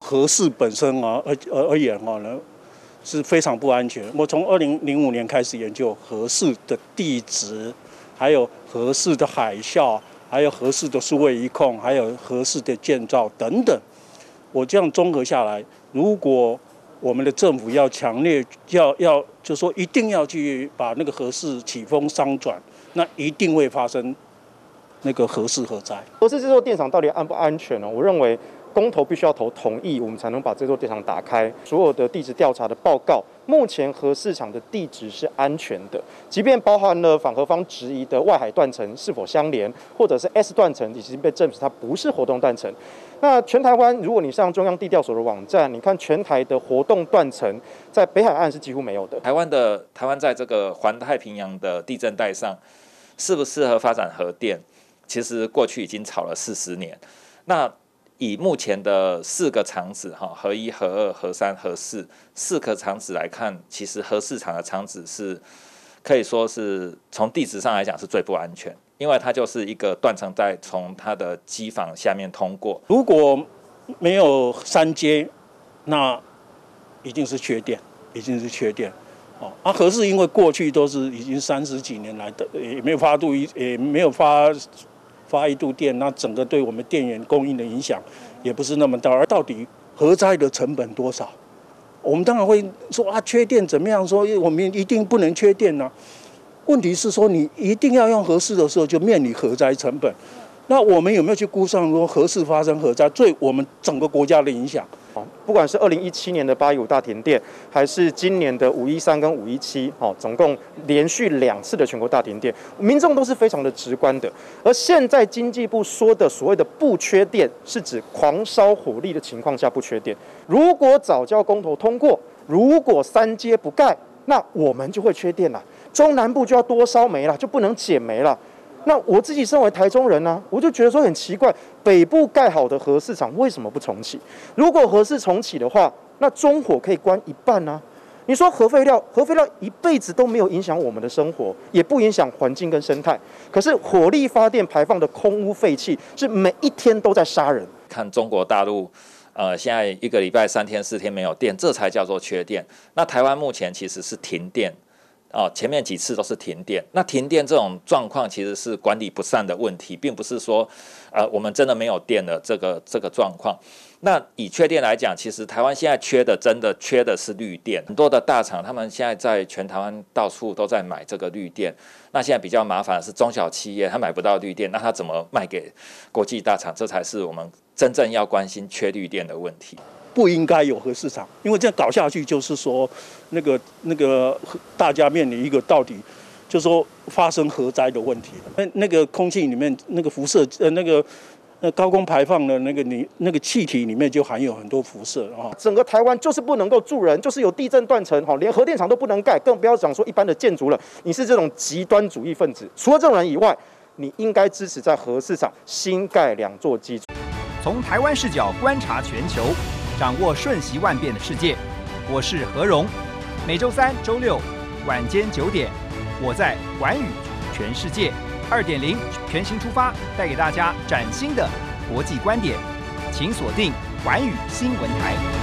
核四本身而言呢，是非常不安全。我从2005年开始研究核四的地质，还有核四的海啸，还有核四的数位一控，还有核四的建造等等。我这样综合下来，如果我们的政府要强烈就说一定要去把那个核四起风商转，那一定会发生那个核四核灾。 核四这座电厂到底安不安全呢？我认为公投必须要投同意，我们才能把这座电厂打开。所有的地质调查的报告，目前核四厂的地质是安全的，即便包含了反核方质疑的外海断层是否相连，或者是 S 断层已经被证实它不是活动断层。那全台湾，如果你上中央地调所的网站，你看全台的活动断层，在北海岸是几乎没有的。 台湾在这个环太平洋的地震带上，适不适合发展核电？其实过去已经吵了40年。那以目前的4个厂址，核1、核2、核3、核4，4个厂址来看，其实核四厂的厂址是可以说是从地质上来讲是最不安全，因为它就是一个断层带从它的机房下面通过。 如果没有3阶，那一定是缺电，一定是缺电。核四因为过去都是已经30几年来的，也没有发一度电，那整个对我们电源供应的影响也不是那么大。而到底核灾的成本多少？我们当然会说缺电怎么样？说我们一定不能缺电呢？问题是说你一定要用核四的时候，就面临核灾成本。那我们有没有去估算说核四发生核灾对我们整个国家的影响？ 不管是2017年的815大停电，还是今年的513跟517，总共连续2次的全国大停电，民众都是非常的直观的。而现在经济部说的所谓的不缺电，是指狂烧火力的情况下不缺电。如果早教公投通过，如果3阶不盖，那我们就会缺电了，中南部就要多烧煤了，就不能减煤了。那我自己身为台中人呢，我就觉得说很奇怪，北部盖好的核四厂为什么不重启？如果核四重启的话，那中火可以关一半啊。你说核废料一辈子都没有影响我们的生活，也不影响环境跟生态。可是火力发电排放的空污废气是每一天都在杀人。 看中国大陆。现在1个礼拜3天4天没有电，这才叫做缺电。那台湾目前其实是停电。前面几次都是停电，那停电这种状况其实是管理不善的问题，并不是说我们真的没有电的这个状况。那以缺电来讲，其实台湾现在真的缺的是绿电，很多的大厂他们现在在全台湾到处都在买这个绿电。那现在比较麻烦的是中小企业他买不到绿电，那他怎么卖给国际大厂？这才是我们真正要关心缺绿电的问题。 不应该有核市场，因为这样搞下去就是说，那个大家面临一个到底，就是说发生核灾的问题。那个空气里面那个辐射，高空排放的那个气体里面就含有很多辐射啊。 整个台湾就是不能够住人，就是有地震断层，连核电厂都不能盖，更不要讲说一般的建筑了。你是这种极端主义分子，除了这种人以外，你应该支持在核市场新盖2座机组。 从台湾视角观察全球。掌握瞬息万变的世界，我是何荣。每周3、周6晚间9点，我在寰宇全世界2.0全新出发，带给大家崭新的国际观点。请锁定寰宇新闻台。